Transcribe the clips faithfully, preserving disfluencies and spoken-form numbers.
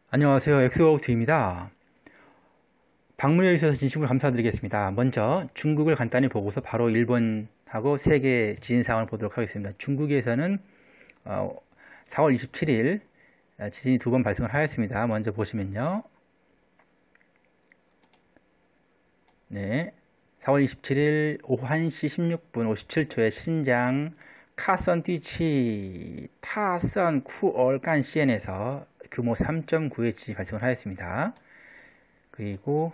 안녕하세요. 엑소하우스입니다. 방문해 주셔서 진심으로 감사드리겠습니다. 먼저 중국을 간단히 보고서 바로 일본하고 세계 지진 상황을 보도록 하겠습니다. 중국에서는 사월 이십칠일 지진이 두 번 발생을 하였습니다. 먼저 보시면요. 네, 사월 이십칠일 오후 한 시 십육 분 오십칠 초에 신장 카선띠치 타선 쿠얼간 시엔에서 규모 삼 점 구의 지진이 발생을 하였습니다. 그리고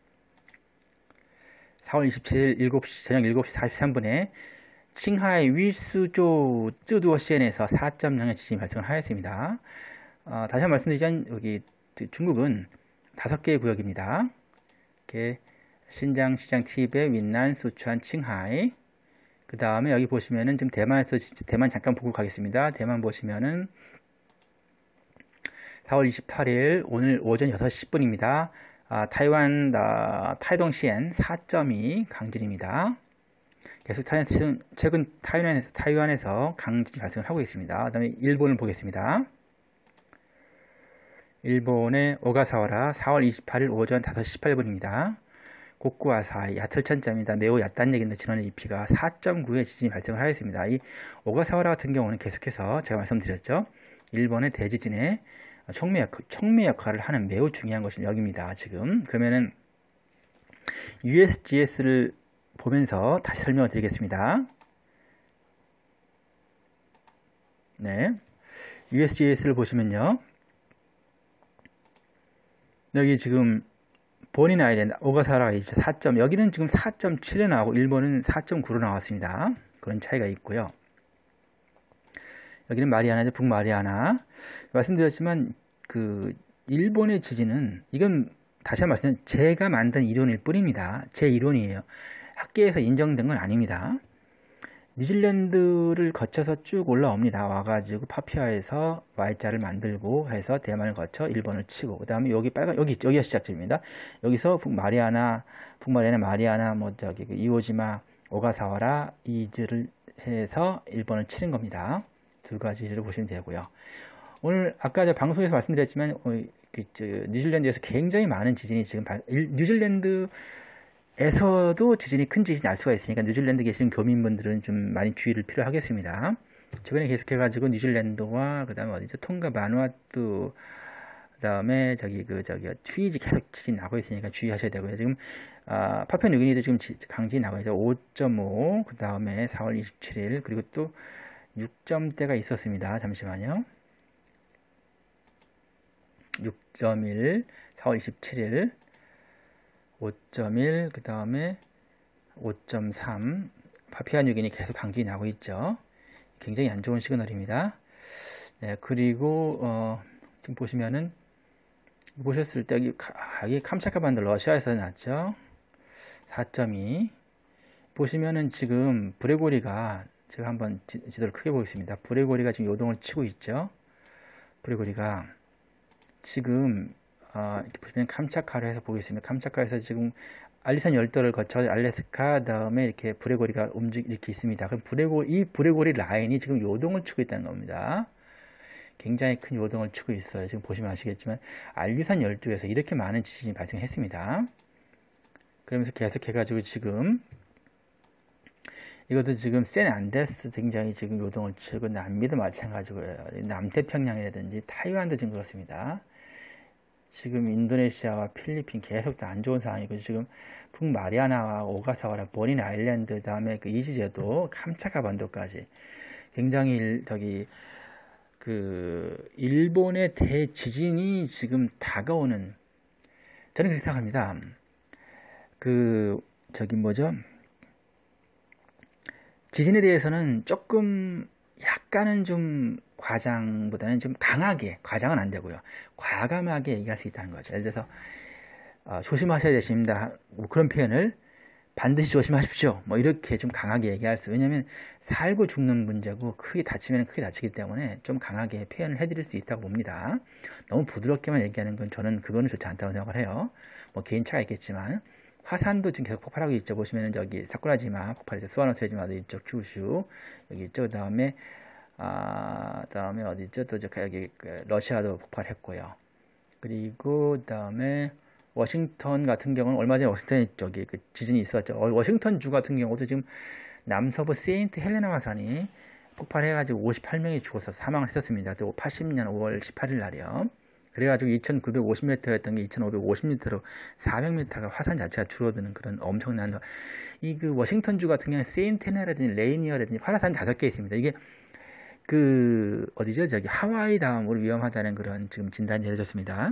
사월 이십칠일 일곱 시, 저녁 일곱 시 사십삼 분에 칭하이 위스조 쯔두어시엔에서 사 점 영의 지진이 발생을 하였습니다. 어, 다시 한번 말씀드리자면 여기 중국은 다섯 개의 구역입니다. 이렇게 신장, 시장, 티베, 윈난, 수추안, 칭하이. 그 다음에 여기 보시면은 지금 대만에서 대만 잠깐 보고 가겠습니다. 대만 보시면은 사월 이십팔일 오늘 오전 여섯 시 십 분입니다. 아, 타이완 아, 타이동시엔 사 점 이 강진입니다. 계속 타이완, 최근 타이완에서, 타이완에서 강진이 발생을 하고 있습니다. 그 다음에 일본을 보겠습니다. 일본의 오가사와라 사월 이십팔일 오전 다섯 시 십팔 분입니다. 고쿠아사이 야틀천자입니다. 매우 얕다는 얘기인데 지난해 이피가 사 점 구의 지진이 발생을 하였습니다. 이 오가사와라 같은 경우는 계속해서 제가 말씀드렸죠. 일본의 대지진에 촉매, 역, 촉매 역할을 하는 매우 중요한 것이 여기입니다. 지금 그러면은 유에스지에스를 보면서 다시 설명을 드리겠습니다. 네, 유에스지에스를 보시면요, 여기 지금 본인 아이랜드 오가사와라 이제 사. 여기는 지금 사 점 칠에 나오고 일본은 사 점 구로 나왔습니다. 그런 차이가 있고요. 여기는 마리아나죠. 북마리아나. 말씀드렸지만 그 일본의 지진은 이건 다시 한번 말씀드리면 제가 만든 이론일 뿐입니다. 제 이론이에요. 학계에서 인정된 건 아닙니다. 뉴질랜드를 거쳐서 쭉 올라옵니다. 와가지고 파피아에서 Y자를 만들고 해서 대만을 거쳐 일본을 치고, 그 다음에 여기 빨간, 여기, 여기가 시작점입니다. 여기서 북마리아나, 북마리아나, 마리아나, 뭐, 저기, 이오지마, 오가사와라, 이즈를 해서 일본을 치는 겁니다. 두 가지를 보시면 되고요. 오늘, 아까 저 방송에서 말씀드렸지만, 어, 그, 저, 뉴질랜드에서 굉장히 많은 지진이 지금, 발, 뉴질랜드, 에서도 지진이 큰 지진이 날 수가 있으니까 뉴질랜드 계신 교민분들은 좀 많이 주의를 필요하겠습니다. 최근에 계속해가지고 뉴질랜드와 그 다음에 어디죠? 톤가, 바누아투, 그 다음에 저기 그 저기 튀지 계속 지진 나고 있으니까 주의하셔야 되고요. 지금 아, 파푸아뉴기니도 지금 지, 강진이 나고 있어요. 오 점 오, 그 다음에 사월 이십칠일, 그리고 또 육 점대가 있었습니다. 잠시만요. 육 점 일, 사월 이십칠일. 오 점 일, 그 다음에 오 점 삼, 파푸아뉴기니 계속 강진이 나고 있죠. 굉장히 안 좋은 시그널입니다. 네, 그리고 어, 지금 보시면은 보셨을 때 여기, 여기 캄차카반도 러시아에서 났죠. 사 점 이. 보시면은 지금 브레고리가, 제가 한번 지, 지도를 크게 보겠습니다. 브레고리가 지금 요동을 치고 있죠. 브레고리가 지금 어, 이렇게 보시면 캄차카를 해서 보겠습니다. 캄차카에서 지금 알리산 열도를 거쳐 알래스카, 다음에 이렇게 브레고리가 움직 이렇게 있습니다. 그럼 브레고리, 이 브레고리 라인이 지금 요동을 치고 있다는 겁니다. 굉장히 큰 요동을 치고 있어요. 지금 보시면 아시겠지만 알리산 열도에서 이렇게 많은 지진이 발생했습니다. 그러면서 계속해가지고 지금 이것도 지금 샌안데스 굉장히 지금 요동을 치고, 남미도 마찬가지고요. 남태평양이라든지 타이완도 지금 그렇습니다. 지금 인도네시아와 필리핀 계속 다 안 좋은 상황이고, 지금 북마리아나와 오가사와라, 보닌 아일랜드, 다음에 그 이지제도, 캄차카 반도까지 굉장히 저기 그 일본의 대지진이 지금 다가오는, 저는 그렇게 생각합니다. 그 저기 뭐죠? 지진에 대해서는 조금 약간은 좀 과장보다는 좀 강하게, 과장은 안 되고요, 과감하게 얘기할 수 있다는 거죠. 예를 들어서 어, 조심하셔야 되십니다, 뭐 그런 표현을 반드시 조심하십시오, 뭐 이렇게 좀 강하게 얘기할 수, 왜냐하면 살고 죽는 문제고 크게 다치면 크게 다치기 때문에 좀 강하게 표현을 해드릴 수 있다고 봅니다. 너무 부드럽게만 얘기하는 건 저는 그거는 좋지 않다고 생각을 해요. 뭐 개인차가 있겠지만 화산도 지금 계속 폭발하고 있죠. 보시면은 저기 사쿠라지마 폭발해서 스와노세지마도 이쪽 큐슈 여기 있죠. 그 다음에 아 다음에 어디 있죠? 또 저 여기 그 러시아도 폭발했고요. 그리고 그다음에 워싱턴 같은 경우는 얼마 전에 워싱턴 쪽에 그 지진이 있었죠. 어, 워싱턴 주 같은 경우도 지금 남서부 세인트 헬레나 화산이 폭발해가지고 오십팔 명이 죽어서 사망을 했었습니다. 또 팔십 년 오월 십팔일 날이요. 그래가지고 이천구백오십 미터였던 게 이천오백오십 미터로 사백 미터가 화산 자체가 줄어드는 그런 엄청난, 이 그 워싱턴주 같은 경우는 세인트 헬레나라든지 레이니어라든지 화산 다섯 개 있습니다. 이게 그 어디죠? 저기 하와이 다음으로 위험하다는 그런 지금 진단이 내려졌습니다.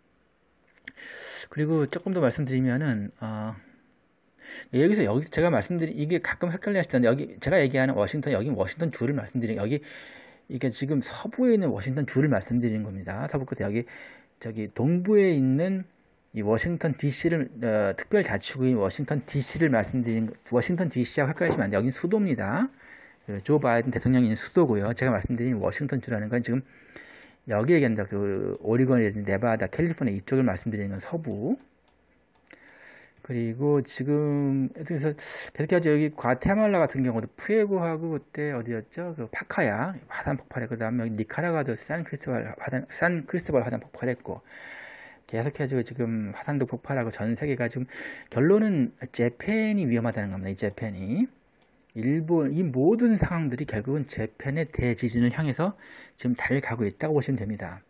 그리고 조금 더 말씀드리면은 어, 여기서 여기 제가 말씀드린 이게 가끔 헷갈려 하시던데, 여기 제가 얘기하는 워싱턴, 여기 워싱턴 주를 말씀드린, 여기 이게 지금 서부에 있는 워싱턴 주를 말씀드리는 겁니다. 서부 끝에 여기 저기 동부에 있는 이 워싱턴 디씨를 어, 특별자치구인 워싱턴 디씨를 말씀드린, 워싱턴 디씨하고 헷갈리시면 안 돼요. 여긴 수도입니다. 그 조 바이든 대통령이 있는 수도고요. 제가 말씀드린 워싱턴 주라는 건 지금 여기 얘기한다. 그 오리건이라든지 네바다, 캘리포니아 이쪽을 말씀드리는 건 서부. 그리고 지금 그래서 계속해서 여기 과테말라 같은 경우도 푸에고하고 그때 어디였죠? 그 파카야 화산 폭발했고, 그다음에 여기 니카라과도 산 크리스토발 화산 산 크리스토발 화산 폭발했고, 계속해서 지금 화산도 폭발하고 전 세계가 지금, 결론은 재팬이 위험하다는 겁니다. 이 재팬이 일본, 이 모든 상황들이 결국은 재팬의 대지진을 향해서 지금 달려가고 있다고 보시면 됩니다.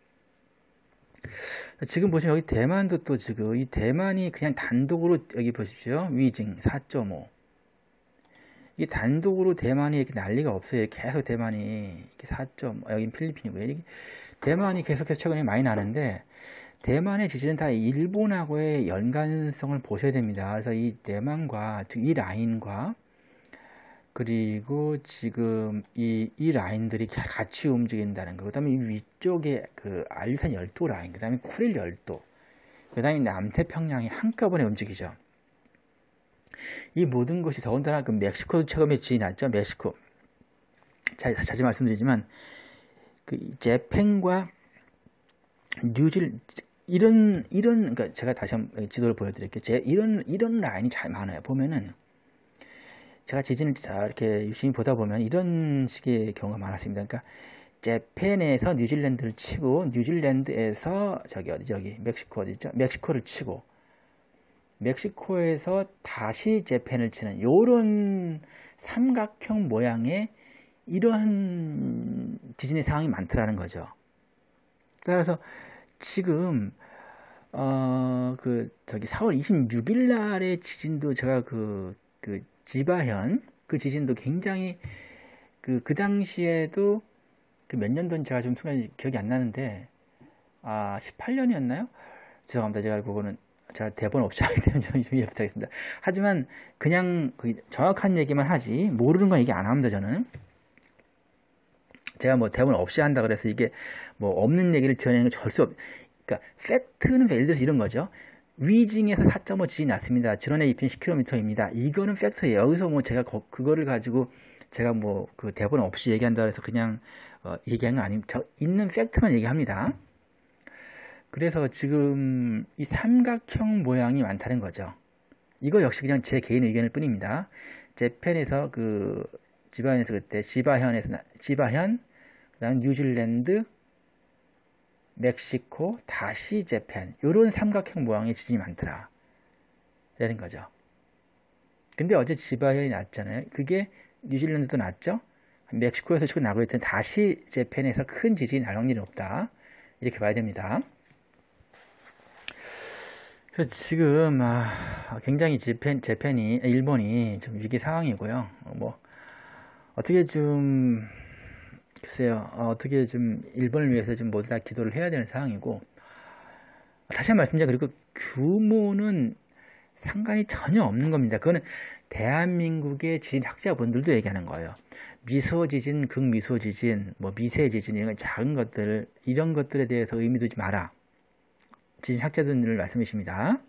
지금 보시면 여기 대만도 또 지금 이 대만이 그냥 단독으로 여기 보십시오. 위징 사 점 오. 이게 단독으로 대만이 이렇게 난리가 없어요. 계속 대만이 이렇게 사 점 오, 여기 필리핀이고요. 이게 대만이 계속해서 최근에 많이 나는데, 대만의 지진은 다 일본하고의 연관성을 보셔야 됩니다. 그래서 이 대만과, 즉 이 라인과, 그리고 지금 이, 이 라인들이 같이 움직인다는 거, 그 다음에 이 위쪽에 그 알류산 열도 라인, 그 다음에 쿠릴 열도, 그 다음에 남태평양이 한꺼번에 움직이죠. 이 모든 것이 더군다나 그 멕시코도 처음에 지진이 났죠. 멕시코. 자, 자주 말씀드리지만, 그 재팬과 뉴질, 이런, 이런, 그러니까 제가 다시 한번 지도를 보여드릴게요. 제, 이런, 이런 라인이 잘 많아요. 보면은, 제가 지진을 이렇게 유심히 보다 보면 이런 식의 경우가 많았습니다. 그러니까 재팬에서 뉴질랜드를 치고, 뉴질랜드에서 저기 어디 저기 멕시코 어디죠? 멕시코를 치고, 멕시코에서 다시 재팬을 치는 요런 삼각형 모양의 이런 지진의 상황이 많더라는 거죠. 따라서 지금 어 그 저기 사월 이십육일 날의 지진도 제가 그 그 지바현 그 지진도 굉장히 그, 그 당시에도 그 몇 년도인지 제가 좀 순간 기억이 안 나는데, 아, 십팔 년이었나요? 죄송합니다. 제가 그거는 제가 대본 없이 하기 때문에 좀 이해 부탁드리겠습니다. 하지만 그냥 그 정확한 얘기만 하지, 모르는 건 얘기 안 합니다, 저는. 제가 뭐 대본 없이 한다 그래서 이게 뭐 없는 얘기를 지어내는 건 절수 없, 그러니까 팩트는 예를 들어서 이런 거죠. 위징에서 사 점 오 지진이 났습니다. 진원의 깊이는 십 킬로미터입니다. 이거는 팩트예요. 여기서 뭐 제가 거, 그거를 가지고 제가 뭐 그 대본 없이 얘기한다 그래서 그냥 어, 얘기한 건 아닙니다. 저 있는 팩트만 얘기합니다. 그래서 지금 이 삼각형 모양이 많다는 거죠. 이거 역시 그냥 제 개인 의견일 뿐입니다. 재팬에서 그 지바현에서 그때 지바현에서 지바현, 그다음 뉴질랜드, 멕시코, 다시 재팬, 요런 삼각형 모양의 지진이 많더라 라는 거죠. 근데 어제 지바현이 났잖아요. 그게 뉴질랜드도 났죠. 멕시코에서 지금 나고 있잖아요. 다시 재팬에서 큰 지진이 날 확률이 없다, 이렇게 봐야 됩니다. 그래서 지금 아, 굉장히 재팬, 재팬이 일본이 좀 위기 상황이고요. 뭐 어떻게 좀 글쎄요, 어, 어떻게 좀 일본을 위해서 좀 모두 다 기도를 해야 되는 상황이고, 다시 한 번 말씀드리자. 그리고 규모는 상관이 전혀 없는 겁니다. 그거는 대한민국의 지진학자분들도 얘기하는 거예요. 미소지진, 극미소지진, 뭐 미세지진, 이런 작은 것들, 이런 것들에 대해서 의미 두지 마라, 지진학자분들 말씀이십니다.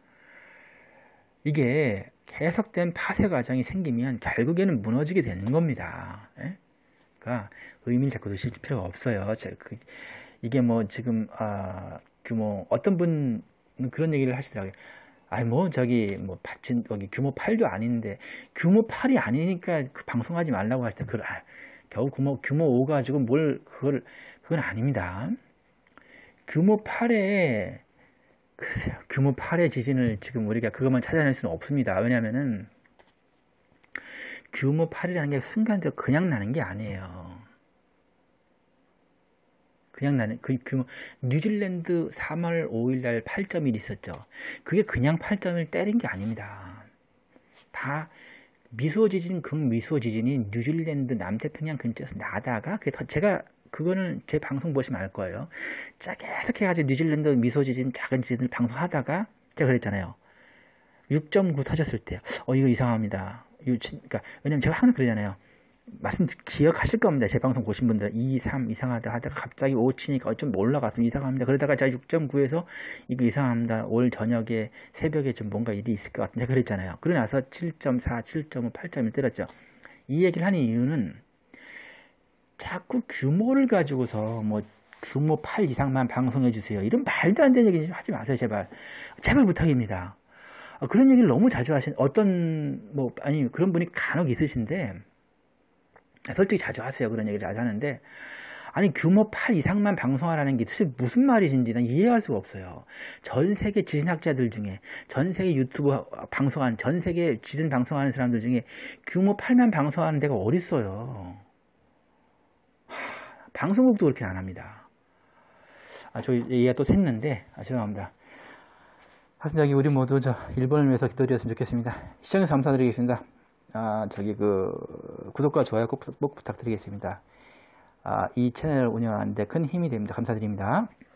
이게 계속된 파쇄 과정이 생기면 결국에는 무너지게 되는 겁니다. 예? 그러니까 의미를 자꾸 두실 필요가 없어요. 그, 이게 뭐 지금 아, 규모, 어떤 분은 그런 얘기를 하시더라고요. 아니 뭐 저기 뭐 받친 여기 규모 팔도 아닌데, 규모 팔이 아니니까 그 방송하지 말라고 하실 때, 그 아, 겨우 규모 규모 오 가지고 뭘 그걸, 그건 아닙니다. 규모 팔에 글쎄요. 규모 팔의 지진을 지금 우리가 그것만 찾아낼 수는 없습니다. 왜냐면은 규모 팔이라는 게 순간적으로 그냥 나는 게 아니에요. 그냥 나는 그 규모 뉴질랜드 삼월 오일날 팔 점 일 있었죠. 그게 그냥 팔 점 일 때린 게 아닙니다. 다 미소 지진, 극미소 지진이 뉴질랜드 남태평양 근처에서 나다가 그게 더 제가 그거는 제 방송 보시면 알 거예요. 자, 계속 해가지고 뉴질랜드 미소 지진, 작은 지진을 방송하다가 제가 그랬잖아요. 육 점 구 터졌을 때, 어, 이거 이상합니다. 그러니까, 왜냐면 제가 항상 그러잖아요. 말씀 기억하실 겁니다. 제 방송 보신 분들 이, 삼 이상하다 하다가 갑자기 오 치니까 좀 올라갔으면 이상합니다. 그러다가 제가 육 점 구에서 이거 이상합니다. 올 저녁에 새벽에 좀 뭔가 일이 있을 것 같은데 그랬잖아요. 그러고 나서 칠 점 사, 칠 점 오, 팔 점 일 때렸죠. 이 얘기를 하는 이유는 자꾸 규모를 가지고서 뭐 규모 팔 이상만 방송해 주세요. 이런 말도 안 되는 얘기 하지 마세요. 제발. 제발 부탁입니다. 그런 얘기를 너무 자주 하신 어떤 뭐 아니 그런 분이 간혹 있으신데 솔직히 자주 하세요. 그런 얘기를 자주 하는데 아니 규모 팔 이상만 방송하라는 게 도대체 무슨 말이신지 난 이해할 수가 없어요. 전 세계 지진학자들 중에 전 세계 유튜브 방송하는 전 세계 지진 방송하는 사람들 중에 규모 팔만 방송하는 데가 어딨어요. 하, 방송국도 그렇게 안 합니다. 아, 저 얘기가 또 샜는데 아, 죄송합니다. 하여튼 저기 우리 모두 저 일본을 위해서 기도드렸으면 좋겠습니다. 시청해주셔서 감사드리겠습니다. 아, 저기 그 구독과 좋아요 꼭, 꼭 부탁드리겠습니다. 아, 이 채널을 운영하는데 큰 힘이 됩니다. 감사드립니다.